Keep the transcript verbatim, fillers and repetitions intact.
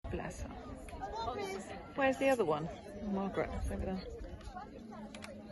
Bless her. Where's the other one? Oh, Margaret, it's over there.